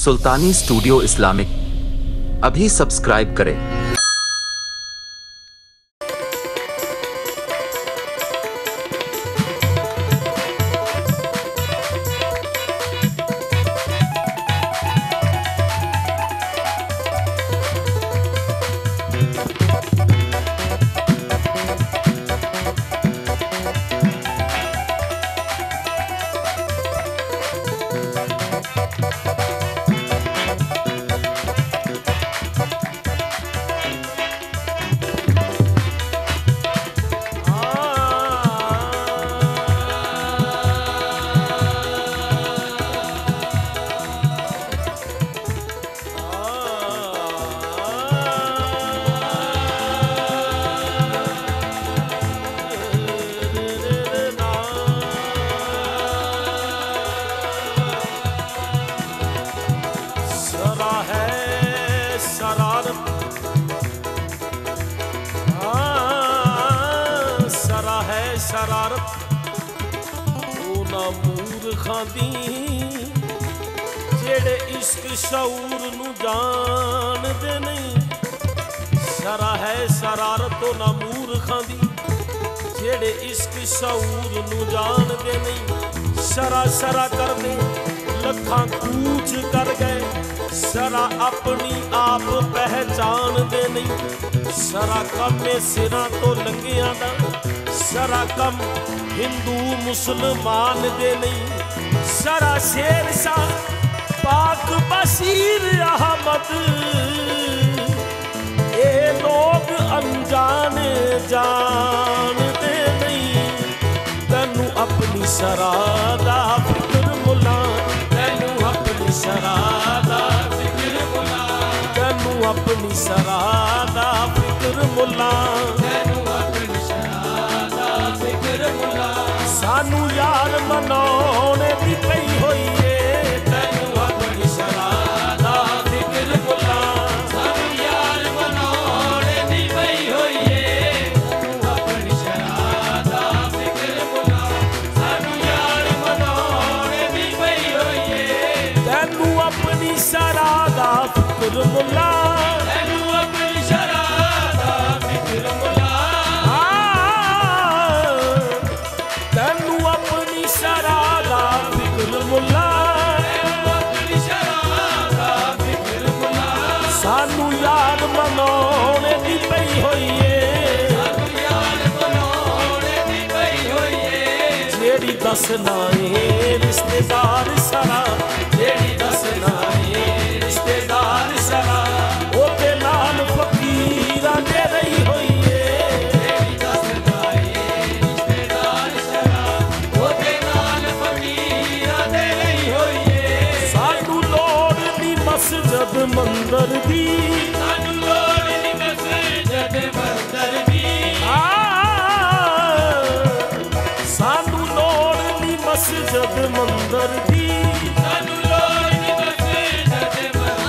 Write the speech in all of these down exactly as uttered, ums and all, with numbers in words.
सुल्तानी studio Islamic. अभी subscribe करें। शरारत उन्हां मूर्खां दी जेड़े इश्क शऊर नू जानदे नहीं। शरा है शरारत उन्हां मूर्खां दी जेड़े इश्क शऊर नू जानदे नहीं। शरा शरा करदे लखां कूच कर गए, शरा अपनी आप पहचानदे नहीं। शरा कमे सिरां तो लंघियां दा, शरा कम हिंदू मुसलमान दे नहीं। शरा शेर शाह पाक बशीर अहमद ये लोग अनजान जानदे नहीं। तैनू अपनी शरा दा फिक्र मुला, तैनू अपनी शरा दा फिक्र मुला, तैनू अपनी शरा दा फिक्र मुला, सानू यार मनाने दी पई होई है। तैनू अपनी शरा दा फिक्र मुला, सानू यार मनाने दी पई होई है। तैनू अपनी शरा दा फिक्र मुला, सानू यार मनाने दी पई होई है। तैनू अपनी शरा दा फिक्र मुला, तैनू अपनी शरा दा फिक्र मुला, सानू यार मनाने दी पई होई है। जेड़ी दसना है रिश्तेदार सरा, जेड़ी दसना है रिश्तेदार सरा ओते नाल फकीरां दे रही होई है। जेड़ी दसना है रिश्तेदार सरा ओते नाल फकीरां दे रही होई है। सानू लोड़ दी मस्जिद मंदिर दी, सानू लोड़ दी मस्जिद मंदिर दी, सानू लोड़ दी मस्जिद मंदिर दी, सानू लोड़ दी मस्जिद मंदिर।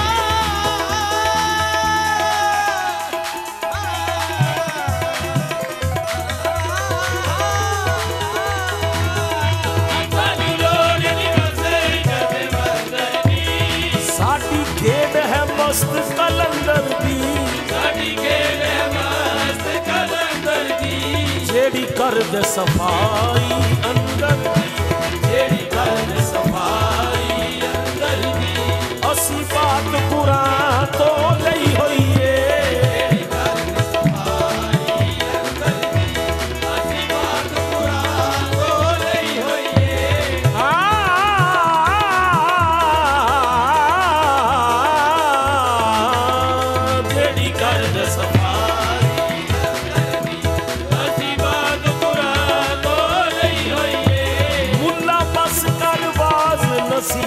सानू लोड़ दी मस्जिद मंदिर दी, साडी खेड है मस्त कलंदर दी, साडी खेड है मस्त कलंदर दी। जेड़ी कर दे सफाई अंदर दी, जेड़ी कर दे सफाई अंदर दी। असी बात कुरान तो लई होई है। जेड़ी कर दे सफाई अंदर दी, असी बात कुरान तो लई होई है। जेड़ी कर दे सफाई अंदर दी, असी बात कुरान तो लई होई है। मुल्ला बस कर बाज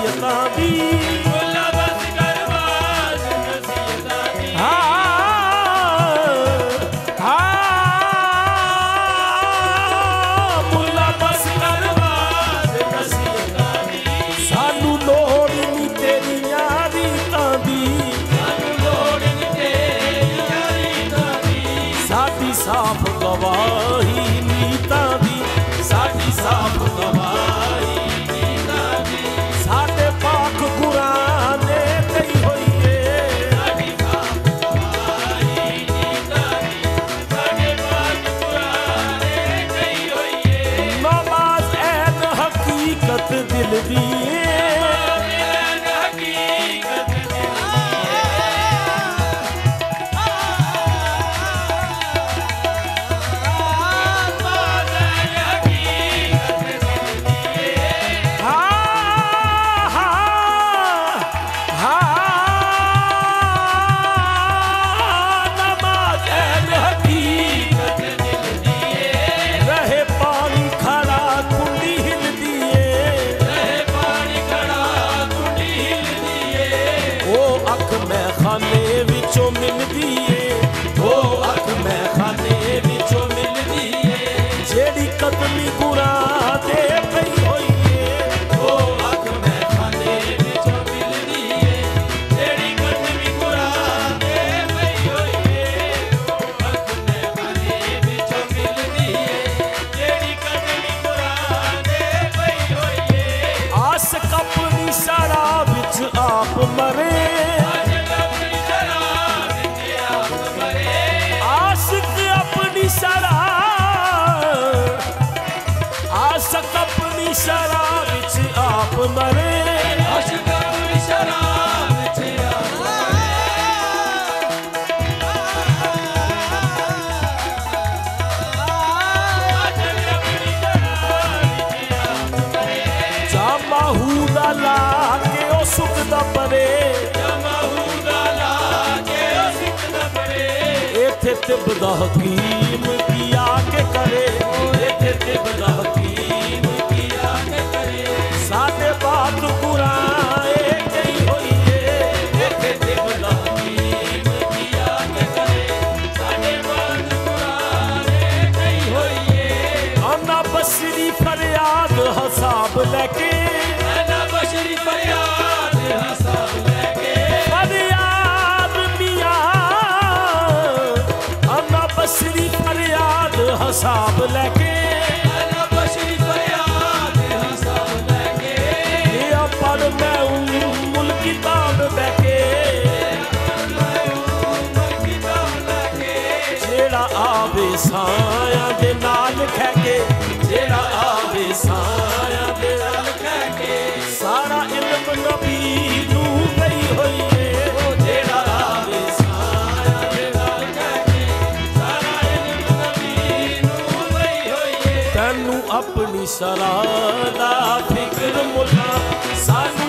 आप मरे आशिक अपनी शराब आशिक अपनी शराब विच आप मरे आशिक अपनी शराब विच आप मरे जामाहूदा ला के ओ सुख दा परे जामाहूदा ला के ओ सुख दा परे इत्थे तिबदा हकीम की आके करे इत्थे तिबदा हकीम की आके करे साडे बात कुरान कई होइए इत्थे तिबदा हकीम की आके करे साडे बात कुरान कई होइए अन्ना बसरी फरियाद हिसाब लेके अन्ना बसरी फरियाद हिसाब लेके फरियाद मियां अन्ना बसरी फरियाद हिसाब लेके अन्ना बसरी फरियाद हिसाब लेके ये पर मैं उम्मुल किताब लेके जेड़ा आवे साया दे नाल खैके जेड़ा आवे साया दे नाल खैके सारा इल्म नबी नू गई होई है जेड़ा आवे साया दे नाल खैके सारा इल्म नबी नू गई होई है तैनू अपनी शराह दा फिक्र मुला सानू